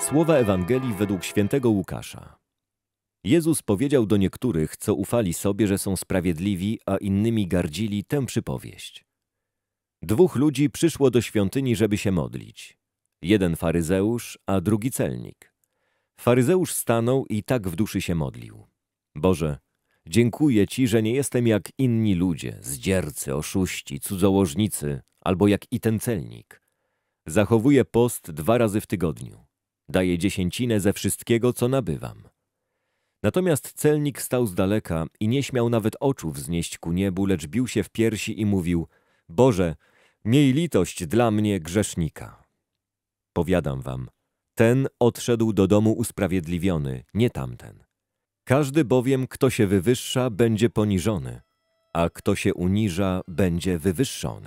Słowa Ewangelii według świętego Łukasza. Jezus powiedział do niektórych, co ufali sobie, że są sprawiedliwi, a innymi gardzili, tę przypowieść. Dwóch ludzi przyszło do świątyni, żeby się modlić. Jeden faryzeusz, a drugi celnik. Faryzeusz stanął i tak w duszy się modlił. Boże, dziękuję Ci, że nie jestem jak inni ludzie, zdziercy, oszuści, cudzołożnicy, albo jak i ten celnik. Zachowuję post 2 razy w tygodniu. Daję dziesięcinę ze wszystkiego, co nabywam. Natomiast celnik stał z daleka i nie śmiał nawet oczu wznieść ku niebu, lecz bił się w piersi i mówił: Boże, miej litość dla mnie, grzesznika. Powiadam wam, ten odszedł do domu usprawiedliwiony, nie tamten. Każdy bowiem, kto się wywyższa, będzie poniżony, a kto się uniża, będzie wywyższony.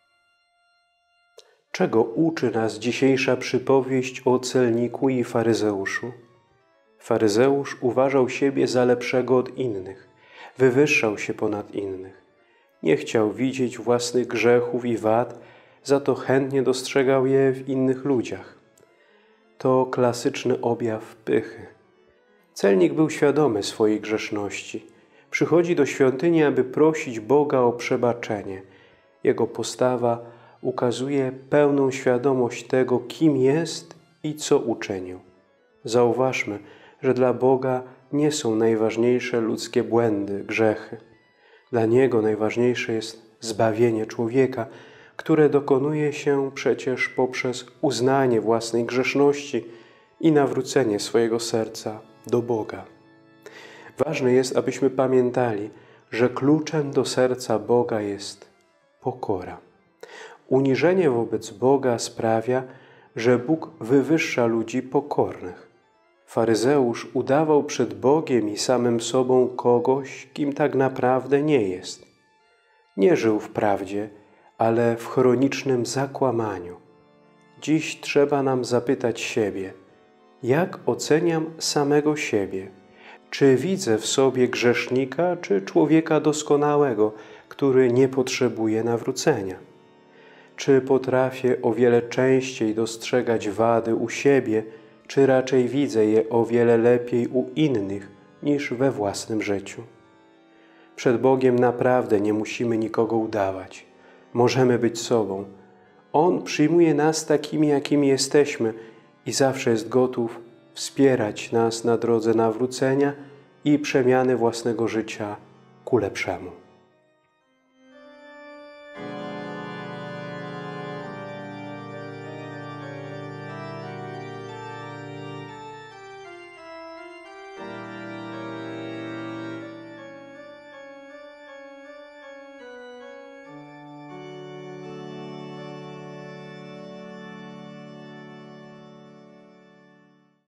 Czego uczy nas dzisiejsza przypowieść o celniku i faryzeuszu? Faryzeusz uważał siebie za lepszego od innych, wywyższał się ponad innych. Nie chciał widzieć własnych grzechów i wad, za to chętnie dostrzegał je w innych ludziach. To klasyczny objaw pychy. Celnik był świadomy swojej grzeszności. Przychodzi do świątyni, aby prosić Boga o przebaczenie. Jego postawa ukazuje pełną świadomość tego, kim jest i co uczynił. Zauważmy, że dla Boga nie są najważniejsze ludzkie błędy, grzechy. Dla Niego najważniejsze jest zbawienie człowieka, które dokonuje się przecież poprzez uznanie własnej grzeszności i nawrócenie swojego serca do Boga. Ważne jest, abyśmy pamiętali, że kluczem do serca Boga jest pokora. Uniżenie wobec Boga sprawia, że Bóg wywyższa ludzi pokornych. Faryzeusz udawał przed Bogiem i samym sobą kogoś, kim tak naprawdę nie jest. Nie żył w prawdzie, ale w chronicznym zakłamaniu. Dziś trzeba nam zapytać siebie, jak oceniam samego siebie? Czy widzę w sobie grzesznika, czy człowieka doskonałego, który nie potrzebuje nawrócenia? Czy potrafię o wiele częściej dostrzegać wady u siebie, czy raczej widzę je o wiele lepiej u innych niż we własnym życiu? Przed Bogiem naprawdę nie musimy nikogo udawać. Możemy być sobą. On przyjmuje nas takimi, jakimi jesteśmy i zawsze jest gotów wspierać nas na drodze nawrócenia i przemiany własnego życia ku lepszemu.